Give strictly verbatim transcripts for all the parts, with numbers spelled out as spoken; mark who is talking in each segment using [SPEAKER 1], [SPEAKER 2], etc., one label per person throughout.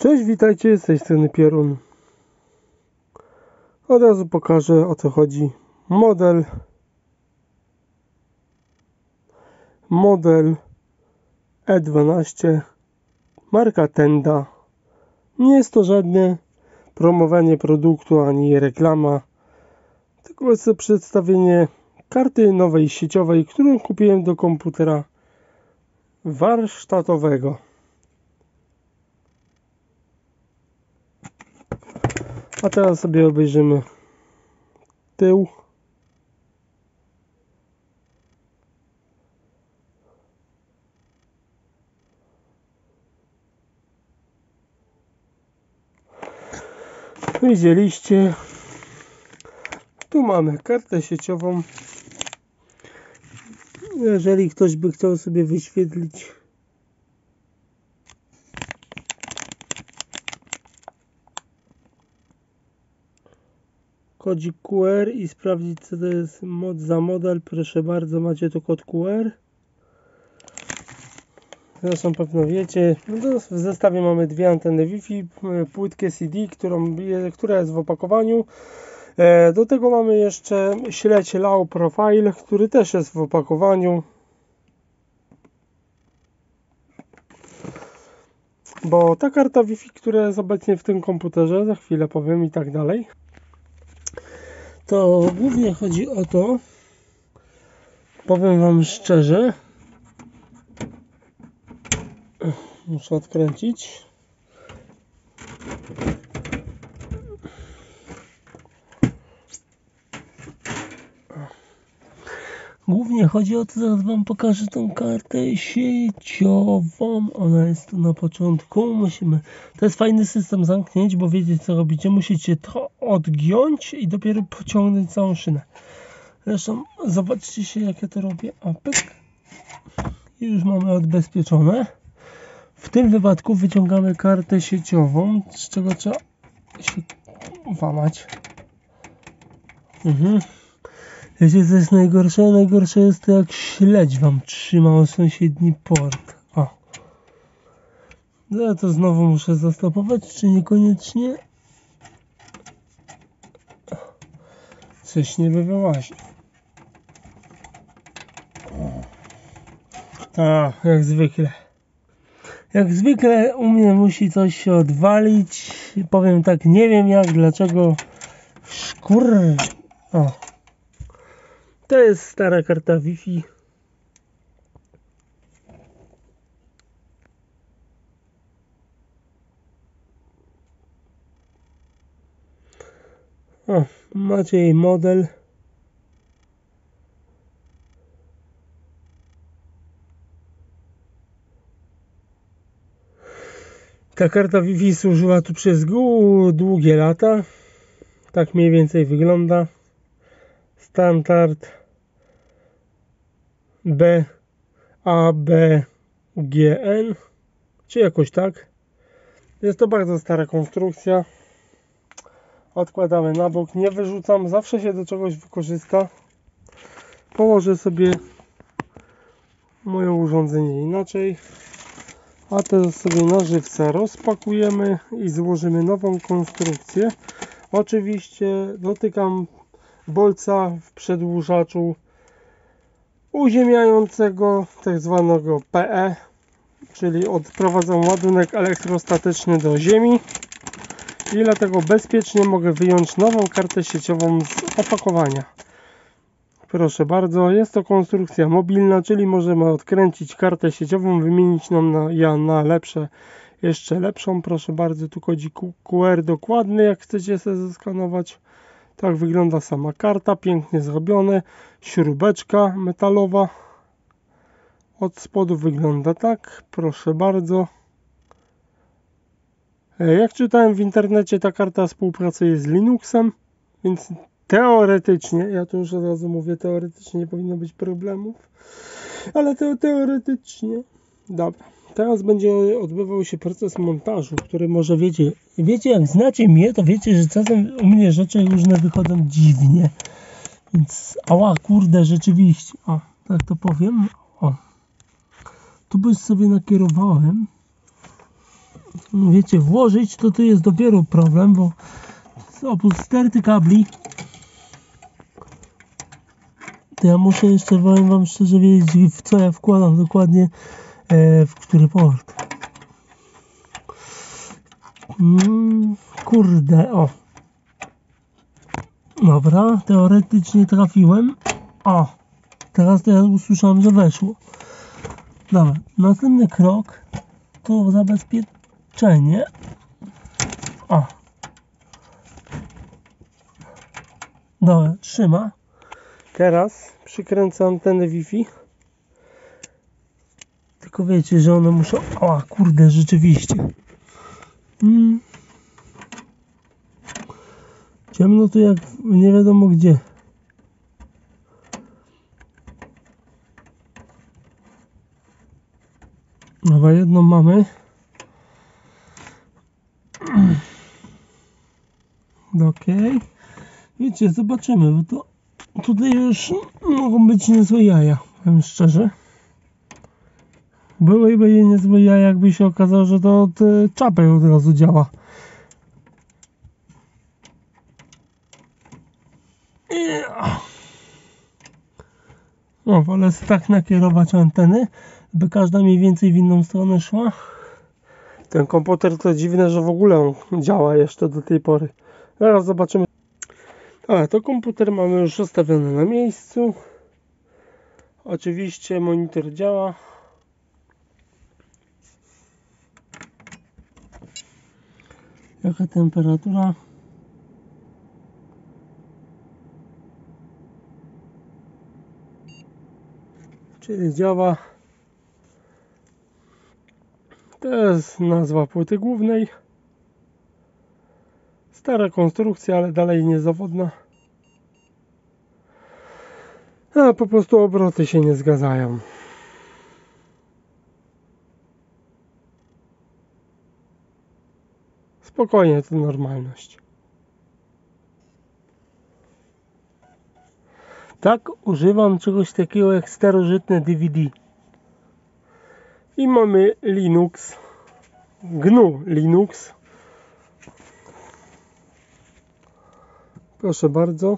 [SPEAKER 1] Cześć, witajcie, z tej strony Pierun. Od razu pokażę, o co chodzi. Model Model E dwanaście, marka Tenda. Nie jest to żadne promowanie produktu ani reklama, tylko jest to przedstawienie karty nowej sieciowej, którą kupiłem do komputera warsztatowego. A teraz sobie obejrzymy tył. Widzieliście, tu mamy kartę sieciową. Jeżeli ktoś by chciał sobie wyświetlić kodzik Q R i sprawdzić, co to jest mod za model, proszę bardzo, macie tu kod Q R. Zresztą pewno wiecie, no w zestawie mamy dwie anteny Wi-Fi, płytkę C D, którą, która jest w opakowaniu. Do tego mamy jeszcze śledź Low Profile, który też jest w opakowaniu. Bo ta karta Wi-Fi, która jest obecnie w tym komputerze, za chwilę powiem i tak dalej, to głównie chodzi o to, powiem wam szczerze, muszę odkręcić. Głównie chodzi o to, zaraz wam pokażę tą kartę sieciową. Ona jest tu na początku. Musimy, to jest fajny system zamknięć, bo wiecie, co robicie. Musicie to odgiąć i dopiero pociągnąć całą szynę. Zresztą zobaczcie się, jak ja to robię. O, pyk. I już mamy odbezpieczone. W tym wypadku wyciągamy kartę sieciową, z czego trzeba się łamać. Mhm. Wiecie, co jest najgorsze? Najgorsze jest to, jak śledź wam trzymał sąsiedni port. O. Ja to znowu muszę zastopować, czy niekoniecznie? Coś nie wyłazi. A, jak zwykle. Jak zwykle u mnie musi coś się odwalić. Powiem tak, nie wiem jak, dlaczego. Szkur. O. To jest stara karta Wi-Fi. O, macie jej model. Ta karta Wi-Fi służyła tu przez długie lata. Tak mniej więcej wygląda. Standard B A B G N, czy jakoś tak. Jest to bardzo stara konstrukcja. Odkładamy na bok, nie wyrzucam, zawsze się do czegoś wykorzysta. Położę sobie moje urządzenie inaczej, a teraz sobie na żywca rozpakujemy i złożymy nową konstrukcję. Oczywiście dotykam bolca w przedłużaczu uziemiającego, tak zwanego P E, czyli odprowadzam ładunek elektrostatyczny do ziemi i dlatego bezpiecznie mogę wyjąć nową kartę sieciową z opakowania. Proszę bardzo, jest to konstrukcja mobilna, czyli możemy odkręcić kartę sieciową, wymienić ją na, ja na lepsze, jeszcze lepszą. Proszę bardzo, tu kodzik Q R dokładny, jak chcecie sobie zeskanować. Tak wygląda sama karta, pięknie zrobione. Śrubeczka metalowa od spodu wygląda tak, proszę bardzo. Jak czytałem w internecie, ta karta współpracuje z Linuxem, więc teoretycznie, ja tu już od razu mówię, teoretycznie nie powinno być problemów, ale to teoretycznie. Dobra, teraz będzie odbywał się proces montażu, który może wiecie, wiecie jak znacie mnie, to wiecie, że czasem u mnie rzeczy różne wychodzą dziwnie. Więc, ała, kurde, rzeczywiście, o, tak to powiem, o. Tu byś sobie nakierowałem wiecie, włożyć, to to jest dopiero problem, bo oprócz sterty kabli to ja muszę jeszcze, powiem wam szczerze, wiedzieć, w co ja wkładam dokładnie, e, w który port. Mm, kurde, o. Dobra, teoretycznie trafiłem. O, teraz to ja usłyszałem, że weszło. Dobra, następny krok to zabezpieczenie. O. Dobra, trzyma. Teraz przykręcam antenę Wi-Fi. Tylko wiecie, że one muszą... O, kurde, rzeczywiście. Hmm. Ciemno tu jak nie wiadomo gdzie. Dobra, jedną mamy. Okej. Wiecie, zobaczymy, bo to tutaj już mogą być niezłe jaja, powiem szczerze. Byłyby niezłe jaja, jakby się okazało, że to od czapy od razu działa. No, wolę tak nakierować anteny, by każda mniej więcej w inną stronę szła. Ten komputer to dziwne, że w ogóle on działa jeszcze do tej pory. Zaraz zobaczymy. A, to komputer mamy już ustawiony na miejscu. Oczywiście monitor działa. Jaka temperatura? Czyli działa. To jest nazwa płyty głównej. Stara konstrukcja, ale dalej niezawodna. A po prostu obroty się nie zgadzają. Spokojnie, to normalność. Tak, używam czegoś takiego jak starożytne D V D. I mamy Linux. G N U Linux. Proszę bardzo.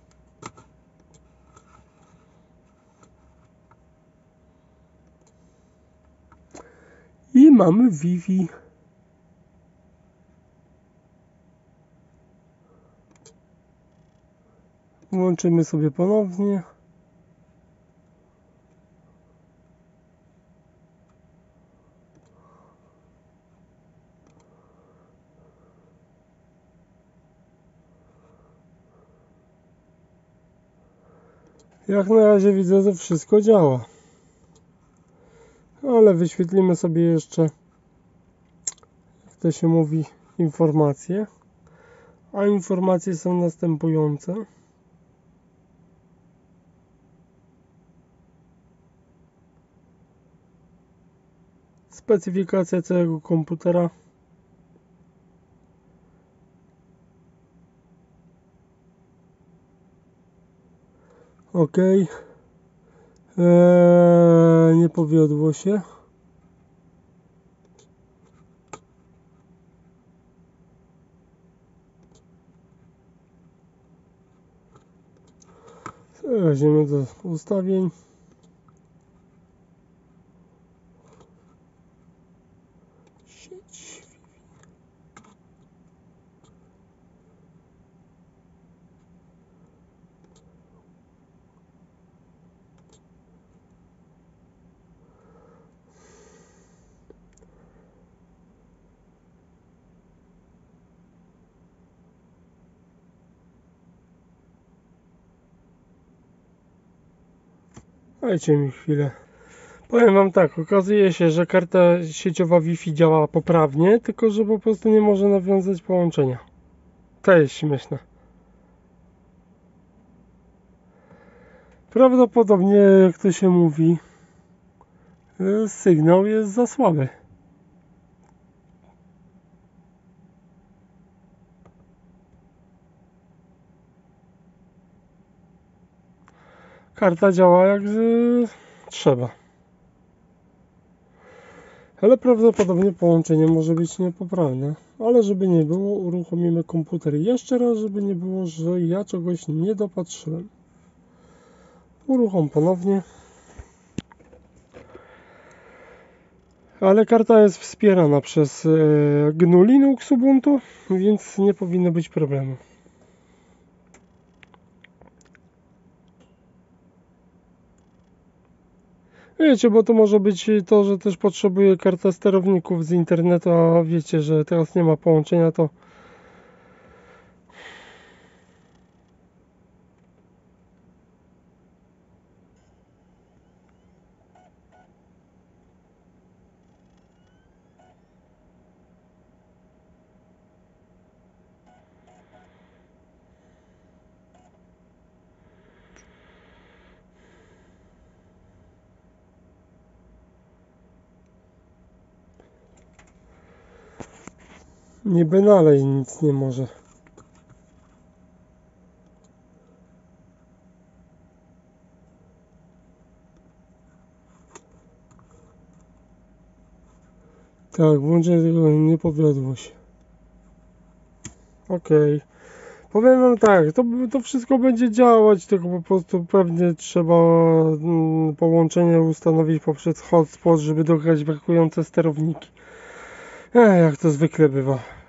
[SPEAKER 1] I mamy Wi-Fi. Włączymy sobie ponownie. Jak na razie widzę, że wszystko działa. Ale wyświetlimy sobie jeszcze, jak to się mówi, informacje. A informacje są następujące. Specyfikacja całego komputera. OK. Eee, nie powiodło się. Weźmiemy do ustawień. Sieć. Dajcie mi chwilę. Powiem wam tak, okazuje się, że karta sieciowa Wi-Fi działa poprawnie, tylko że po prostu nie może nawiązać połączenia. To jest śmieszne. Prawdopodobnie, jak to się mówi, sygnał jest za słaby. Karta działa jak trzeba. Ale prawdopodobnie połączenie może być niepoprawne. Ale żeby nie było, uruchomimy komputer jeszcze raz, żeby nie było, że ja czegoś nie dopatrzyłem. Uruchom ponownie. Ale karta jest wspierana przez G N U Linux Ubuntu, więc nie powinno być problemu. Wiecie, bo to może być to, że też potrzebuję kartę sterowników z internetu, a wiecie, że teraz nie ma połączenia, to niby dalej nic nie może. Tak, włączenie tego nie powiodło się. Ok. Powiem wam tak, to, to wszystko będzie działać, tylko po prostu pewnie trzeba mm, połączenie ustanowić poprzez hotspot, żeby dograć brakujące sterowniki. Ech, jak to zwykle bywa.